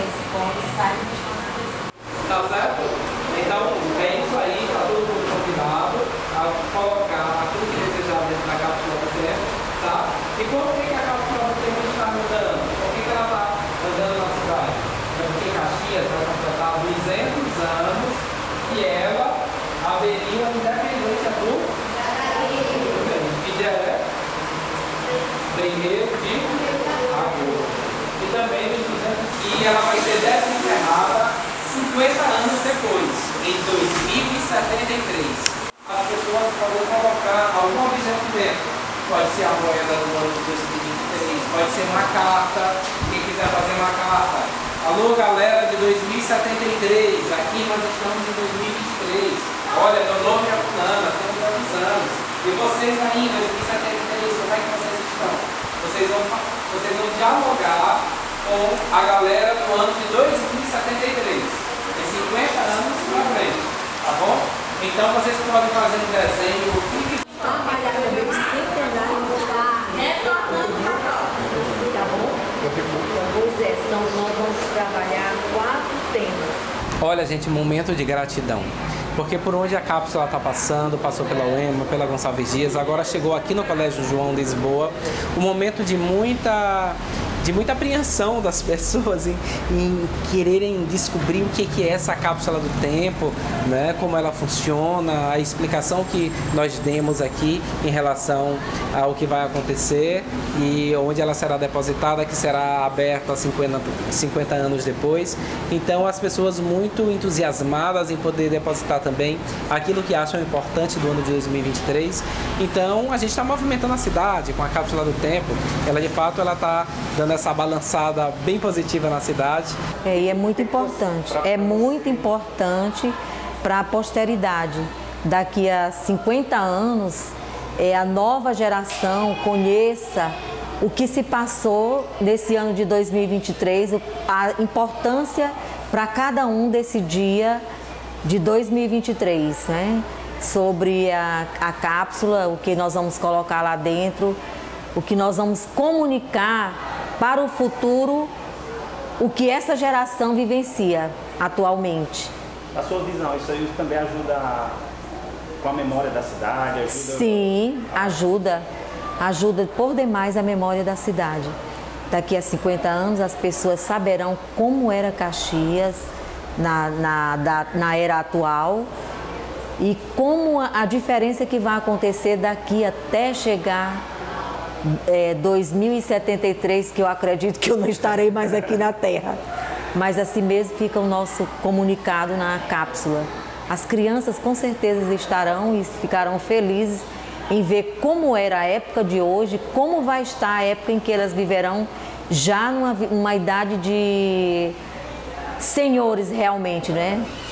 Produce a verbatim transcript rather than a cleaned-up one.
escola e saem de jornalismo. Tá certo? Então, é isso aí, tá todo mundo convidado a colocar tudo que desejar dentro da cápsula do tempo, tá? E por que que a cápsula do tempo está mudando? Por que que ela está andando na cidade? É porque Caxias vai completar duzentos anos e ela haveria a independência do que dia é primeiro de agosto. E também nos duzentos, e ela vai ser desenterrada cinquenta anos depois, em dois mil e setenta e três. As pessoas podem colocar algum objeto dentro. Pode ser a moeda do ano de dois mil e vinte e três, pode ser uma carta, quem quiser fazer uma carta. Alô, galera de dois mil e setenta e três, aqui nós estamos em dois mil e vinte e três. Olha, meu nome é fulana, tenho tantos anos. E vocês aí em dois mil e setenta e três, como é que vocês estão? Vocês vão, vocês vão dialogar com a galera do ano de dois mil e setenta e três. De cinquenta anos pra frente, tá bom? Então vocês podem fazer um desenho, o que que... Trabalhar também o centenário tá bom? Pois é, são, nós vamos trabalhar quatro temas. Olha, gente, momento de gratidão. Porque por onde a cápsula está passando, passou pela U E M A, pela Gonçalves Dias, agora chegou aqui no Colégio João Lisboa, um momento de muita... de muita apreensão das pessoas em, em quererem descobrir o que, que é essa cápsula do tempo, né? Como ela funciona, a explicação que nós demos aqui em relação ao que vai acontecer e onde ela será depositada, que será aberta cinquenta, cinquenta anos depois. Então as pessoas muito entusiasmadas em poder depositar também aquilo que acham importante do ano de dois mil e vinte e três. Então a gente está movimentando a cidade com a cápsula do tempo. Ela de fato ela está dando essa balançada bem positiva na cidade. É, e é muito importante, é muito importante para a posteridade. Daqui a cinquenta anos, é, a nova geração conheça o que se passou nesse ano de dois mil e vinte e três, a importância para cada um desse dia de dois mil e vinte e três, né? Sobre a, a cápsula, o que nós vamos colocar lá dentro, o que nós vamos comunicar para o futuro, o que essa geração vivencia atualmente. Na sua visão, isso aí também ajuda com a memória da cidade? Ajuda... Sim, ajuda. Ajuda por demais a memória da cidade. Daqui a cinquenta anos as pessoas saberão como era Caxias na, na, da, na era atual e como a, a diferença que vai acontecer daqui até chegar É, dois mil e setenta e três, que eu acredito que eu não estarei mais aqui na Terra. Mas assim mesmo fica o nosso comunicado na cápsula. As crianças com certeza estarão e ficarão felizes em ver como era a época de hoje, como vai estar a época em que elas viverão já numa uma idade de senhores realmente, né?